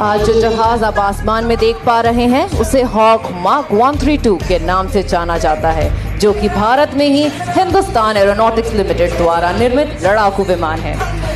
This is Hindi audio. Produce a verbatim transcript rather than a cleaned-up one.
आज जो जहाज आप आसमान में देख पा रहे हैं उसे हॉक मार्क एक सौ बत्तीस के नाम से जाना जाता है, जो कि भारत में ही हिंदुस्तान एरोनॉटिक्स लिमिटेड द्वारा निर्मित लड़ाकू विमान है।